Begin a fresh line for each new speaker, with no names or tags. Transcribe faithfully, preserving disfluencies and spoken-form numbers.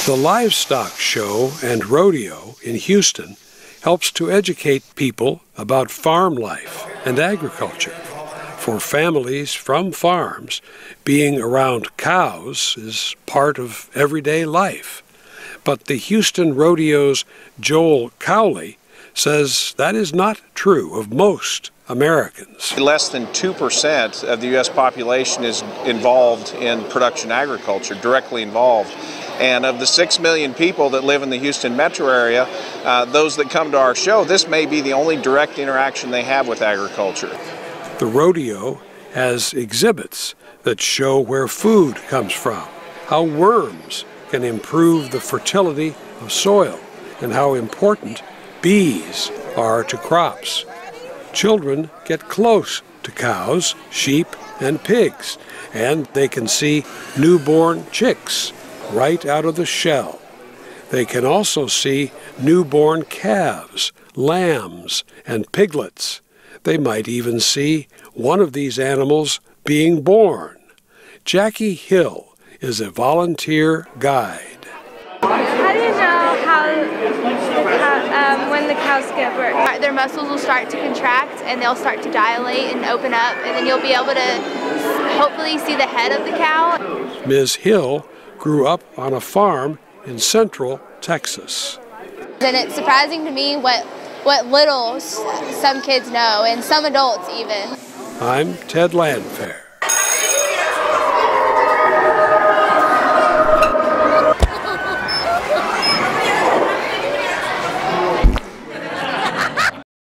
The Livestock Show and Rodeo in Houston helps to educate people about farm life and agriculture. For families from farms, being around cows is part of everyday life. But the Houston Rodeo's Joel Cowley says that is not true of most Americans.
Less than two percent of the U S population is involved in production agriculture, directly involved. And of the six million people that live in the Houston metro area, uh, those that come to our show, this may be the only direct interaction they have with agriculture.
The rodeo has exhibits that show where food comes from, how worms can improve the fertility of soil, and how important bees are to crops. Children get close to cows, sheep, and pigs, and they can see newborn chicks right out of the shell. They can also see newborn calves, lambs, and piglets. They might even see one of these animals being born. Jackie Hill is a volunteer guide.
How do you know how the cow, um, when the cows give birth?
Their muscles will start to contract and they'll start to dilate and open up, and then you'll be able to hopefully see the head of the cow.
Miz Hill grew up on a farm in central Texas.
And it's surprising to me what, what little some kids know, and some adults even.
I'm Ted Landphair.